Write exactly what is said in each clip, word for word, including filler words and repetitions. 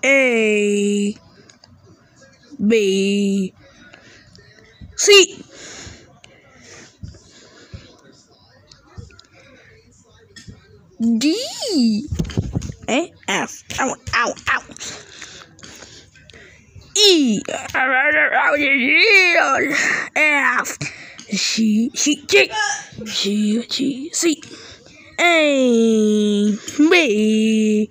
A, B, C, D, E, F, ow, ow, ow, E, F, C, C, G, G, G, C, A, B,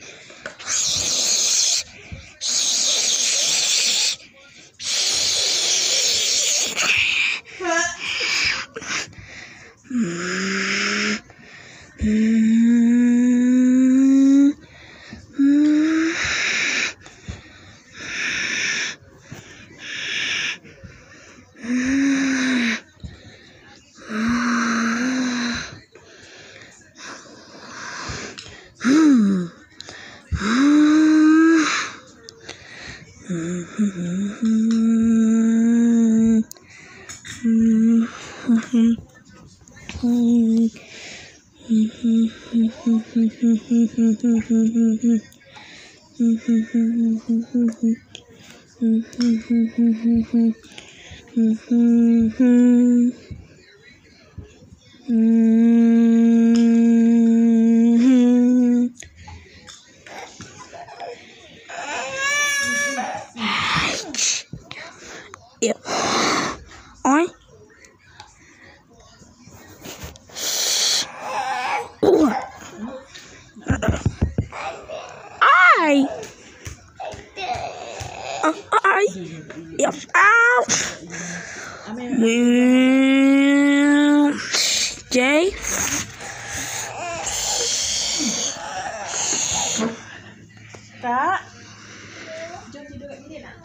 H, I, I, I, F, out, J, Kak, jom tidur kat bilik nak?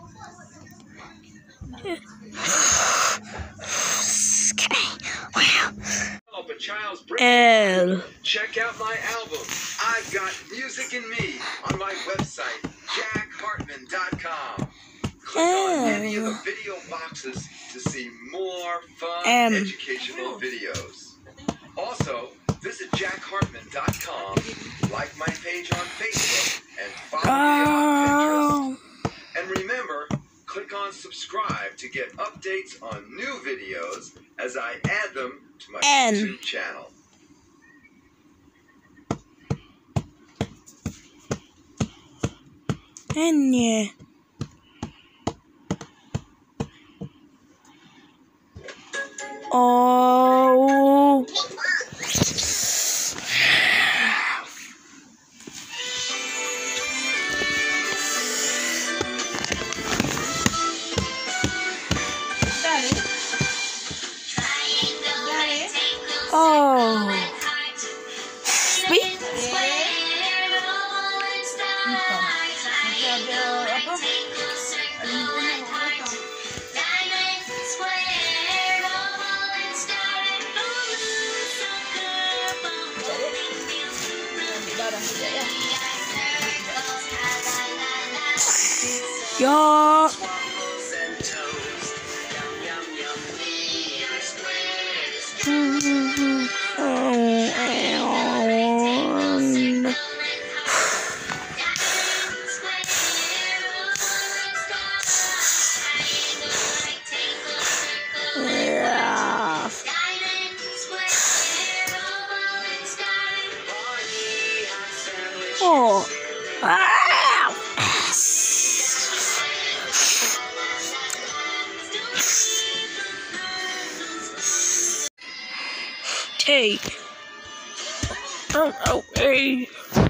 L, Check out my album, I've Got Music in Me, on my website, jack hartman dot com. Click on any of the video boxes to see more fun, M. educational videos. Also, visit jack hartman dot com, like my page on Facebook, and follow me on Pinterest. And remember, click on subscribe to get updates on new videos as I add them to my N. YouTube channel. N, O, O, B, Yo. Oh. Ah. T. Oh, oh, A.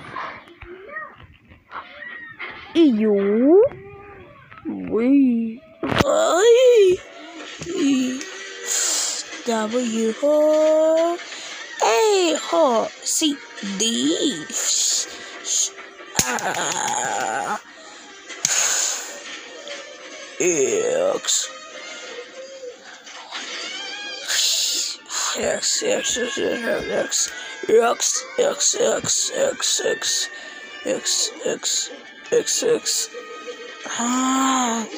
U. V. I. E. W. A. C. D. Uh, X. X, X, X, X, X, X, X, X, X, X, X, X, X. Ah.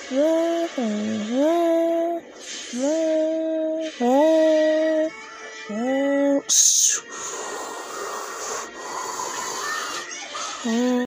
Whoa, whoa, whoa.